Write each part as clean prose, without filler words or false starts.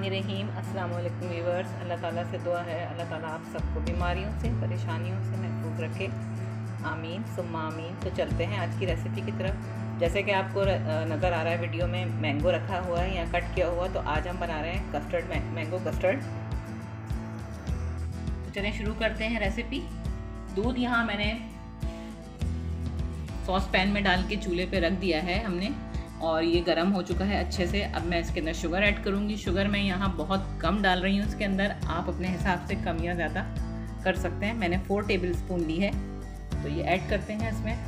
बिस्मिल्लाहिर्रहमानिर्रहीम। अस्सलाम वालेकुम व्यूअर्स। अल्लाह ताला से दुआ है, अल्लाह ताला आप सबको बीमारियों से, परेशानियों से महफूज रखे, आमीन सुम्मा आमीन। तो चलते हैं आज की रेसिपी की तरफ। जैसे कि आपको नज़र आ रहा है वीडियो में, मैंगो रखा हुआ है या कट किया हुआ। तो आज हम बना रहे हैं कस्टर्ड, मैंगो कस्टर्ड। तो चलें शुरू करते हैं रेसिपी। दूध यहाँ मैंने सॉस पैन में डाल के चूल्हे पे रख दिया है हमने, और ये गर्म हो चुका है अच्छे से। अब मैं इसके अंदर शुगर ऐड करूँगी। शुगर मैं यहाँ बहुत कम डाल रही हूँ इसके अंदर, आप अपने हिसाब से कम या ज़्यादा कर सकते हैं। मैंने 4 टेबल स्पून ली है, तो ये ऐड करते हैं इसमें।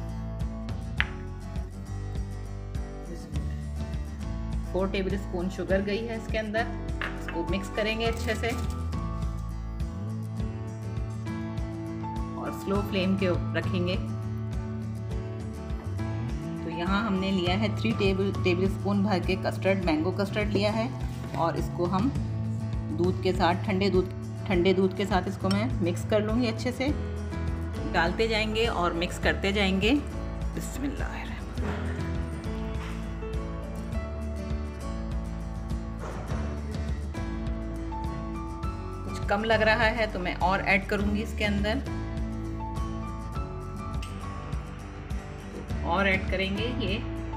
4 टेबल स्पून शुगर गई है इसके अंदर। इसको मिक्स करेंगे अच्छे से और स्लो फ्लेम के रखेंगे। यहाँ हमने लिया है 3 टेबल स्पून भर के कस्टर्ड, मैंगो कस्टर्ड लिया है, और इसको हम दूध के साथ, ठंडे दूध के साथ इसको मैं मिक्स कर लूँगी अच्छे से। डालते जाएंगे और मिक्स करते जाएंगे। बिस्मिल्लाह। कुछ कम लग रहा है तो मैं और ऐड करूँगी इसके अंदर, और ऐड करेंगे ये।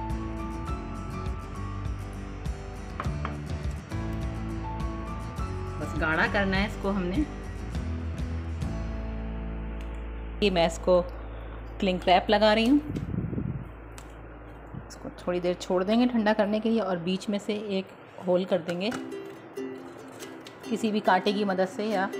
बस गाढ़ा करना है इसको हमने। ये मैं इसको क्लिंग रैप लगा रही हूँ। इसको थोड़ी देर छोड़ देंगे ठंडा करने के लिए, और बीच में से एक होल कर देंगे किसी भी कांटे की मदद से, या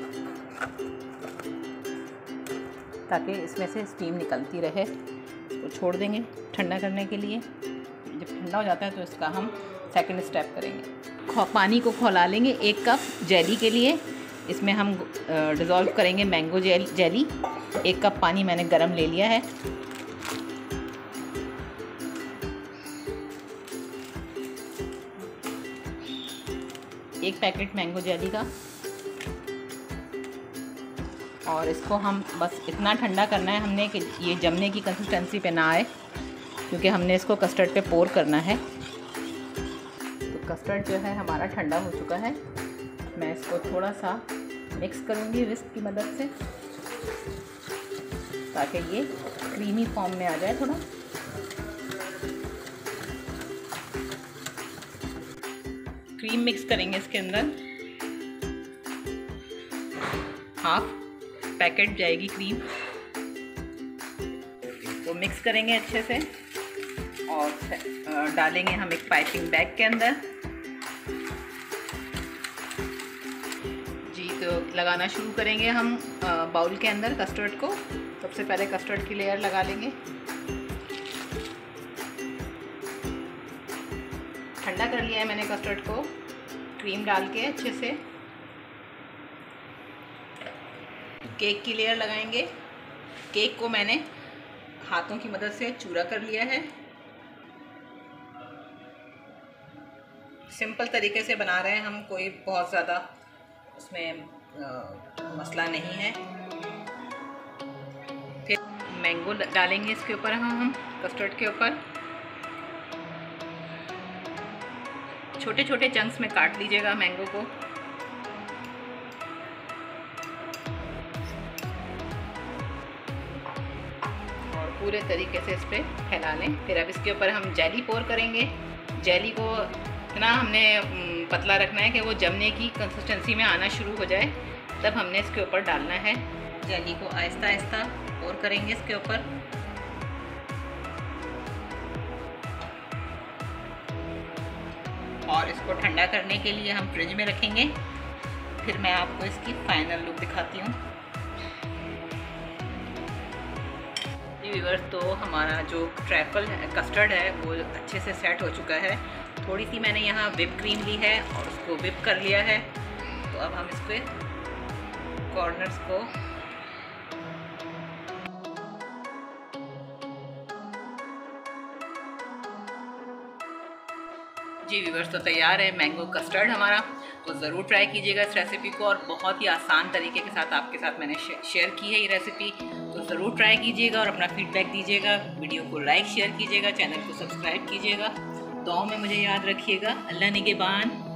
ताकि इसमें से स्टीम निकलती रहे। इसको छोड़ देंगे ठंडा करने के लिए। जब ठंडा हो जाता है तो इसका हम सेकंड स्टेप करेंगे। पानी को खौला लेंगे 1 कप जेली के लिए। इसमें हम डिज़ोल्व करेंगे मैंगो जेली। 1 कप पानी मैंने गरम ले लिया है। एक पैकेट मैंगो जेली का, और इसको हम बस इतना ठंडा करना है हमने कि ये जमने की कंसिस्टेंसी पे ना आए, क्योंकि हमने इसको कस्टर्ड पे पोर करना है। तो कस्टर्ड जो है हमारा ठंडा हो चुका है। मैं इसको थोड़ा सा मिक्स करूँगी विस्क की मदद से, ताकि ये क्रीमी फॉर्म में आ जाए थोड़ा। क्रीम मिक्स करेंगे इसके अंदर। हाफ पैकेट जाएगी क्रीम। तो मिक्स करेंगे अच्छे से, और डालेंगे हम एक पाइपिंग बैग के अंदर। जी, तो लगाना शुरू करेंगे हम बाउल के अंदर कस्टर्ड को। सबसे पहले कस्टर्ड की लेयर लगा लेंगे। ठंडा कर लिया है मैंने कस्टर्ड को, क्रीम डाल के अच्छे से। केक की लेयर लगाएंगे। केक को मैंने हाथों की मदद से चूरा कर लिया है। सिंपल तरीके से बना रहे हैं हम, कोई बहुत ज़्यादा उसमें मसला नहीं है। फिर मैंगो डालेंगे इसके ऊपर हम कस्टर्ड के ऊपर। छोटे छोटे चंक्स में काट लीजिएगा मैंगो को। पूरे तरीके से इस पर फैला लें। फिर अब इसके ऊपर हम जेली पोर करेंगे। जेली को इतना हमने पतला रखना है कि वो जमने की कंसिस्टेंसी में आना शुरू हो जाए, तब हमने इसके ऊपर डालना है। जेली को आहिस्ता आहिस्ता पोर करेंगे इसके ऊपर। और इसको ठंडा करने के लिए हम फ्रिज में रखेंगे। फिर मैं आपको इसकी फाइनल लुक दिखाती हूँ। व्यूअर्स, तो हमारा जो ट्रैफल कस्टर्ड है वो अच्छे से सेट हो चुका है। थोड़ी सी मैंने यहाँ व्हिप क्रीम ली है और उसको व्हिप कर लिया है। तो अब हम इसके कॉर्नर्स को जी व्यूअर्स, तो तैयार है मैंगो कस्टर्ड हमारा। तो ज़रूर ट्राई कीजिएगा इस रेसिपी को, और बहुत ही आसान तरीके के साथ आपके साथ मैंने शेयर की है ये रेसिपी। तो ज़रूर ट्राई कीजिएगा और अपना फीडबैक दीजिएगा। वीडियो को लाइक शेयर कीजिएगा, चैनल को सब्सक्राइब कीजिएगा। दुआओं में मुझे याद रखिएगा। अल्लाह निगहबान।